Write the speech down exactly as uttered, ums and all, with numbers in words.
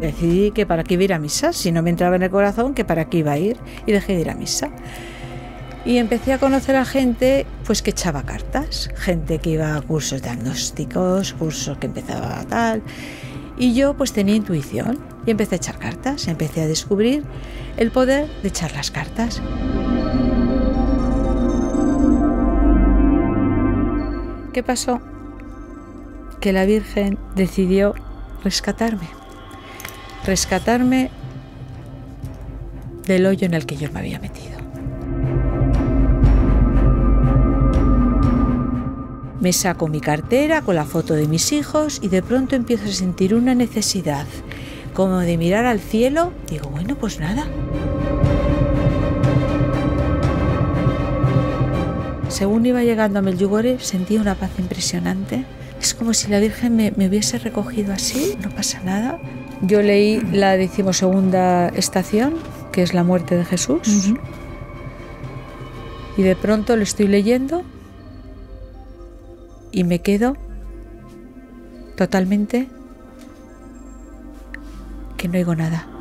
Decidí que para qué iba a ir a misa, si no me entraba en el corazón, que para qué iba a ir, y dejé de ir a misa. Y empecé a conocer a gente pues que echaba cartas, gente que iba a cursos diagnósticos, cursos que empezaba tal. Y yo pues tenía intuición y empecé a echar cartas, empecé a descubrir el poder de echar las cartas. ¿Qué pasó? Que la Virgen decidió rescatarme, rescatarme del hoyo en el que yo me había metido. Me saco mi cartera con la foto de mis hijos y de pronto empiezo a sentir una necesidad, como de mirar al cielo. Digo, bueno, pues nada. Según iba llegando a Medjugorje, sentí una paz impresionante. Es como si la Virgen me, me hubiese recogido así, no pasa nada. Yo leí la decimosegunda estación, que es la muerte de Jesús, uh-huh. Y de pronto lo estoy leyendo y me quedo totalmente que no oigo nada.